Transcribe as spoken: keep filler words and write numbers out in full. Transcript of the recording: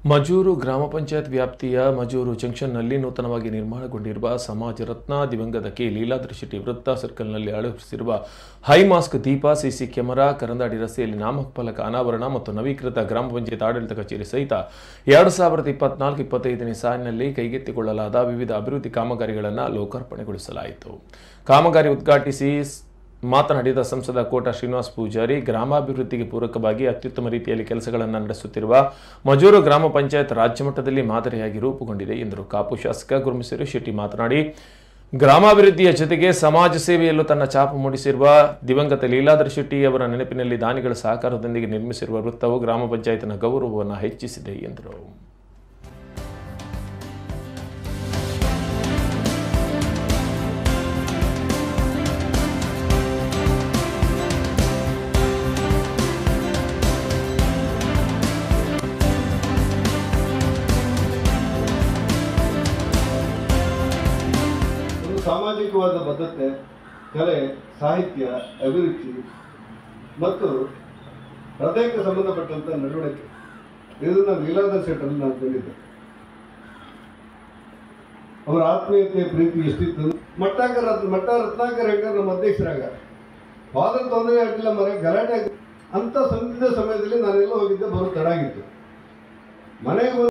ಮಜೂರು ಗ್ರಾಮ ಪಂಚಾಯತ್ ವ್ಯಾಪ್ತಿಯ ಮಜೂರು ಜಂಕ್ಷನ್ನಲ್ಲಿ ನೂತನವಾಗಿ ನಿರ್ಮಾಣಗೊಂಡಿರುವ ಸಮಾಜ ರತ್ನ ದಿವಂಗತ ಕೆ ಲೀಲಾದ್ರಿ ಶೆಟ್ಟಿ ವೃತ್ತ ಸರ್ಕಲ್ನಲ್ಲಿ ಅಳವಡಿಸಿರುವ ಹೈ ಮಾಸ್ಕ್ ದೀಪ ಸಿಸಿ ಕ್ಯಾಮೆರಾ ಕರಂದಾಡಿ ರಸ್ತೆಯಲ್ಲಿ ನಾಮಫಲಕ ಅನಾವರಣ ಮತ್ತು ನವೀಕೃತ ಗ್ರಾಮ ಪಂಚಾಯತ್ ಆಡಳಿತ ಕಚೇರಿ ಸಹಿತ ಎರಡು ಸಾವಿರದ ಇಪ್ಪತ್ನಾಲ್ಕು ಇಪ್ಪತ್ತೈದನೇ ಸಾಲಿನಲ್ಲಿ ಕೈಗೆತ್ತಿಕೊಳ್ಳಲಾದ ವಿವಿಧ ಅಭಿವೃದ್ಧಿ ಕಾಮಗಾರಿಗಳನ್ನು ಲೋಕಾರ್ಪಣೆಗೊಳಿಸಲಾಯಿತು. ಕಾಮಗಾರಿ ಉದ್ಘಾಟಿಸಿ ಮಾತನಾಡಿದ ಸಂಸದ ಕೋಟ ಶ್ರೀನಿವಾಸ ಪೂಜಾರಿ, ಗ್ರಾಮಾಭಿವೃದ್ಧಿಗೆ ಪೂರಕವಾಗಿ ಅತ್ಯುತ್ತಮ ರೀತಿಯಲ್ಲಿ ಕೆಲಸಗಳನ್ನು ನಡೆಸುತ್ತಿರುವ ಮಜೂರು ಗ್ರಾಮ ಪಂಚಾಯತ್ ರಾಜ್ಯ ಮಟ್ಟದಲ್ಲಿ ಮಾದರಿಯಾಗಿ ರೂಪುಗೊಂಡಿದೆ ಎಂದರು. ಕಾಪು ಶಾಸಕ ಗುರುಮಿಸಿರು ಶೆಟ್ಟಿ ಮಾತನಾಡಿ, ಗ್ರಾಮಾಭಿವೃದ್ಧಿಯ ಜೊತೆಗೆ ಸಮಾಜ ಸೇವೆಯಲ್ಲೂ ತನ್ನ ಛಾಪು ಮೂಡಿಸಿರುವ ದಿವಂಗತ ಲೀಲಾದ್ರಿ ಶೆಟ್ಟಿ ಅವರ ನೆನಪಿನಲ್ಲಿ ದಾನಿಗಳ ಸಹಕಾರದೊಂದಿಗೆ ನಿರ್ಮಿಸಿರುವ ವೃತ್ತವು ಗ್ರಾಮ ಪಂಚಾಯತ್ನ ಗೌರವವನ್ನು ಹೆಚ್ಚಿಸಿದೆ ಎಂದರು. ಸಾಮಾಜಿಕವಾದ ಬದ್ಧತೆ, ಕಲೆ, ಸಾಹಿತ್ಯ, ಅಭಿರುಚಿ ಮತ್ತು ಹೃದಯಕ್ಕೆ ಸಂಬಂಧಪಟ್ಟಂತ ನಡವಳಿಕೆ ಇದನ್ನು ಲೀಲಾದ್ರಿ ಶೆಟ್ಟರಲ್ಲಿ ನಾನು ಕಂಡಿದ್ದೆ. ಅವರ ಆತ್ಮೀಯತೆ, ಪ್ರೀತಿ ಎಷ್ಟಿತ್ತು. ಮಟ್ಟಾಕರ ಮಟ್ಟ ರತ್ನಾಕರ್ ಹೆಂಗರ್ ನಮ್ಮ ಅಧ್ಯಕ್ಷರಾಗ ಫಾದರ್ ತೊಂದರೆ ಆಗಿಲ್ಲ, ಮನೆ ಗಲಾಟೆ ಅಂತ ಸಂದಿದ್ದ ಸಮಯದಲ್ಲಿ ನಾನೆಲ್ಲ ಹೋಗಿದ್ದೆ, ಬರೋ ತಡ ಆಗಿತ್ತು. ಮನೆಗೆ